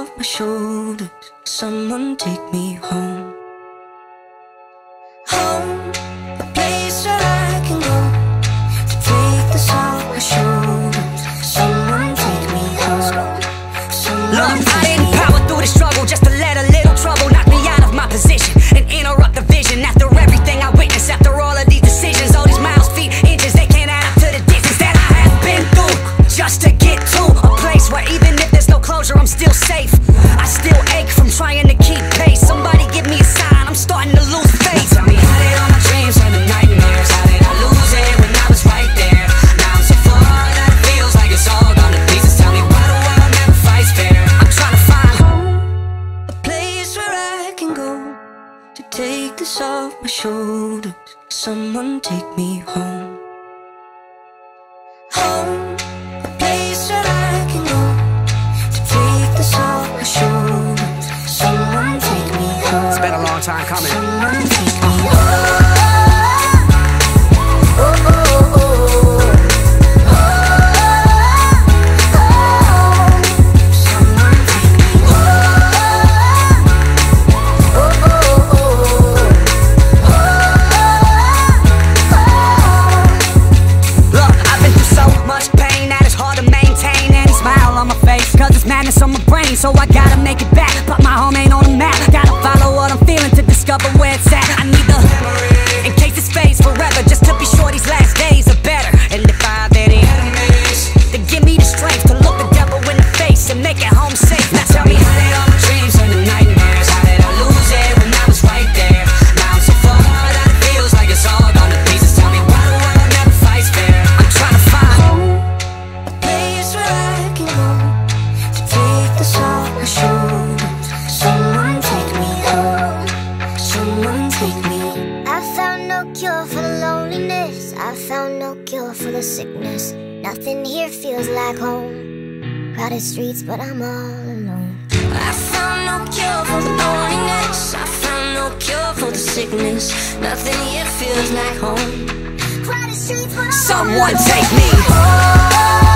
off my shoulders. Someone take me home. Home, a place where I can go to take this off my shoulders. Someone take me home. Look, I didn't power through the struggle just to let a little trouble knock me out of my position and interrupt the vision. After everything I witnessed, after all of these decisions, all these miles, feet, inches, they can't add up to the distance that I have been through just to get to a place where even if there's no closure, I'm still safe. I still ache from trying to keep pace. Somebody give me a sign, I'm starting to lose faith. Tell me, how did all my dreams turn to nightmares? How did I lose it when I was right there? Now I'm so far that it feels like it's all gone to pieces. Tell me, why the world never fights fair? I'm trying to find home, a place where I can go to take this off my shoulders. Someone take me home. Home, a place where I can go to take this off my shoulders. Someone take me home. It's been a long time coming. Someone take me home. Cause it's madness on my brain, so I gotta make it back. But my home ain't on the map. Gotta follow what I'm feeling to discover where it's at. I need the memory in case this fades forever, just to be sure these last days are better. And if I have any enemies, then give me the strength to look the devil in the face and make it home safe. Now tell me, how did all my dreams turn to nightmares? How did I lose it when I was right there? Now I'm so far that it feels like it's all gone to pieces. Tell me, why the world never fights fair? I'm trying to find a place where I can go to take this off my shoulders. Someone take me home. Someone take me. I found no cure for the loneliness. I found no cure for the sickness. Nothing here feels like home. Crowded streets, but I'm all alone. I found no cure for the loneliness. I found no cure for the sickness. Nothing here feels like home. Crowded streets, but I'm someone all alone. take me home.